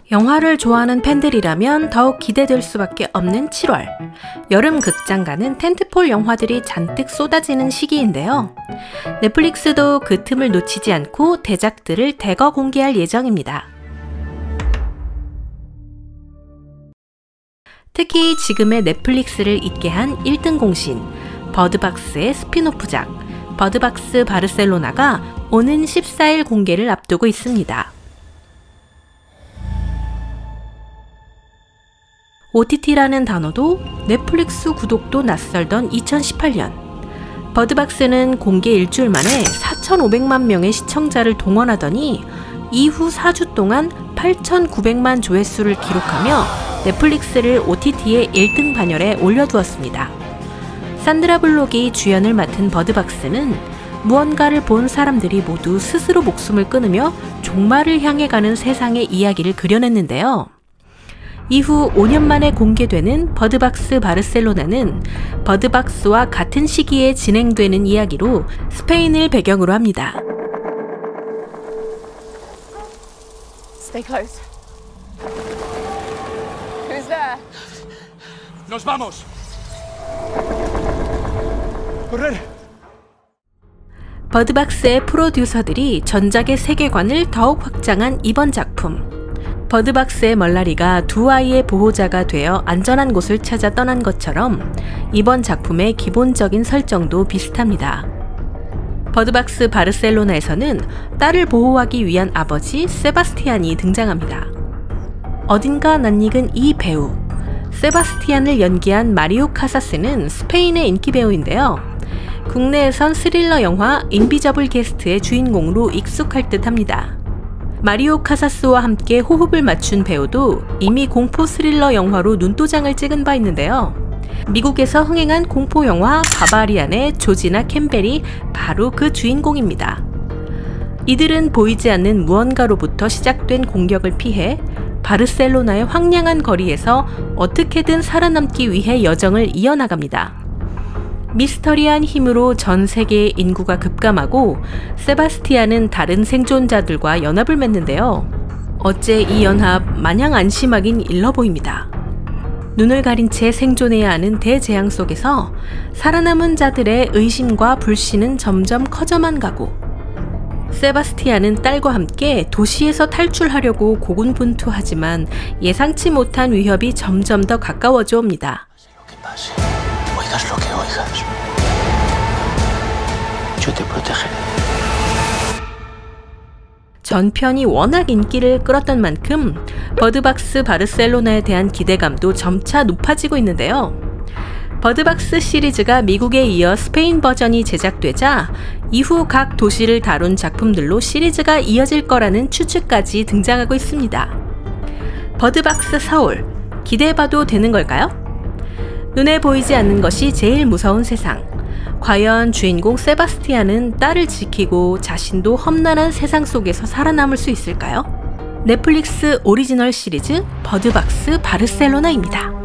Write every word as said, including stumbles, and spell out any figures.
영화를 좋아하는 팬들이라면 더욱 기대될 수밖에 없는 칠월. 여름 극장가는 텐트폴 영화들이 잔뜩 쏟아지는 시기인데요. 넷플릭스도 그 틈을 놓치지 않고 대작들을 대거 공개할 예정입니다. 특히 지금의 넷플릭스를 잊게 한 일 등 공신, 버드박스의 스핀오프작, 버드박스 바르셀로나가 오는 십사 일 공개를 앞두고 있습니다. 오티티라는 단어도 넷플릭스 구독도 낯설던 이천십팔 년, 버드박스는 공개 일주일 만에 사천오백만 명의 시청자를 동원하더니 이후 사 주 동안 팔천구백만 조회수를 기록하며 넷플릭스를 오티티의 일 등 반열에 올려두었습니다. 산드라 블록이 주연을 맡은 버드박스는 무언가를 본 사람들이 모두 스스로 목숨을 끊으며 종말을 향해 가는 세상의 이야기를 그려냈는데요. 이후 오 년 만에 공개되는 버드박스 바르셀로나는 버드박스와 같은 시기에 진행되는 이야기로 스페인을 배경으로 합니다. Stay close. Who's there? Nos vamos. Correr. 버드박스의 프로듀서들이 전작의 세계관을 더욱 확장한 이번 작품. 버드박스의 멀라리가 두 아이의 보호자가 되어 안전한 곳을 찾아 떠난 것처럼 이번 작품의 기본적인 설정도 비슷합니다. 버드박스 바르셀로나에서는 딸을 보호하기 위한 아버지 세바스티안이 등장합니다. 어딘가 낯익은 이 배우, 세바스티안을 연기한 마리오 카사스는 스페인의 인기 배우인데요. 국내에선 스릴러 영화 인비저블 게스트의 주인공으로 익숙할 듯 합니다. 마리오 카사스와 함께 호흡을 맞춘 배우도 이미 공포 스릴러 영화로 눈도장을 찍은 바 있는데요. 미국에서 흥행한 공포 영화 바바리안의 조지나 캠벨이 바로 그 주인공입니다. 이들은 보이지 않는 무언가로부터 시작된 공격을 피해 바르셀로나의 황량한 거리에서 어떻게든 살아남기 위해 여정을 이어나갑니다. 미스터리한 힘으로 전 세계의 인구가 급감하고 세바스티안은 다른 생존자들과 연합을 맺는데요. 어째 이 연합 마냥 안심하긴 일러 보입니다. 눈을 가린 채 생존해야 하는 대재앙 속에서 살아남은 자들의 의심과 불신은 점점 커져만 가고, 세바스티안은 딸과 함께 도시에서 탈출하려고 고군분투하지만 예상치 못한 위협이 점점 더 가까워져 옵니다. 전편이 워낙 인기를 끌었던 만큼 버드박스 바르셀로나에 대한 기대감도 점차 높아지고 있는데요. 버드박스 시리즈가 미국에 이어 스페인 버전이 제작되자 이후 각 도시를 다룬 작품들로 시리즈가 이어질 거라는 추측까지 등장하고 있습니다. 버드박스 서울, 기대해봐도 되는 걸까요? 눈에 보이지 않는 것이 제일 무서운 세상. 과연 주인공 세바스티안은 딸을 지키고 자신도 험난한 세상 속에서 살아남을 수 있을까요? 넷플릭스 오리지널 시리즈 버드박스 바르셀로나입니다.